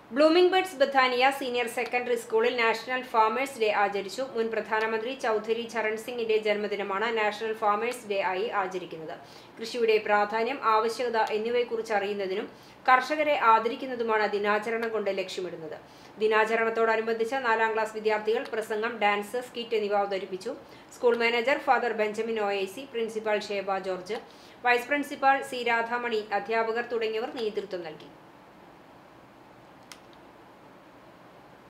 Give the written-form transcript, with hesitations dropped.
Blooming buds Bethania senior secondary സ്കൂളിൽ national farmers day ആചരിച്ചു. മുൻ പ്രധാനമന്ത്രി ചൗധരി ചരൺ സിംഗിന്റെ ജന്മദിനമാണ് നാഷണൽ ഫാമേഴ്സ് ഡേ ആയി ആചരിക്കുന്നത്. കൃഷിയുടെ പ്രാധാന്യം, ആവശ്യകത എന്നിവയെക്കുറിച്ച് അറിയുന്നതിനും കർഷകരെ ആദരിക്കുന്നതുമാണ് ദിനാചരണം കൊണ്ട് ലക്ഷ്യമിടുന്നത്. ദിനാചരണത്തോടനുബന്ധിച്ച് 4ാം ക്ലാസ് വിദ്യാർത്ഥികൾ പ്രസംഗം, ഡാൻസ്, സ്കിറ്റ് എന്നിവ അവതരിപ്പിച്ചു. School manager father Benjamin OIC, principal Sheba George, vice principal C Radhamani, അധ്യാപകർ തുടങ്ങിയവർ നേതൃത്വം നൽകി.